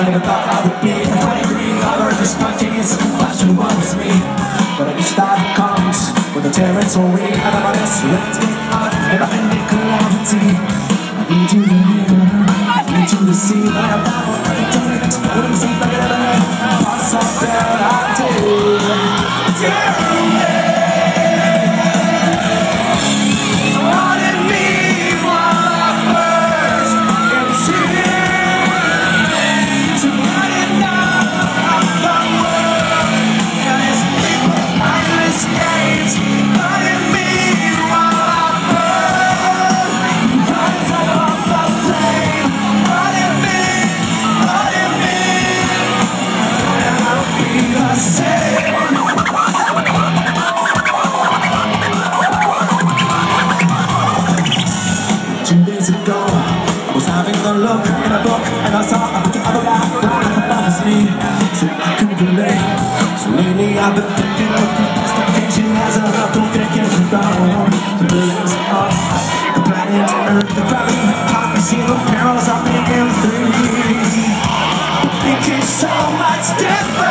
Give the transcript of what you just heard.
never thought I would be the 23 hour spontaneous passion was me. But I guess that comes with the territory and I'm honest, let's get out, never-ending calamity. I need you to hear, I need you to see that I'm not for exploding something that I have. Pass up that I do. Look in a book and I saw a picture of a guy running up above me. So I couldn't relate. So lately I've been thinking of the best occasion as a love to think about the billions of the planet Earth, the gravity, hypocrisy, the perils of being free. Thinking so much different.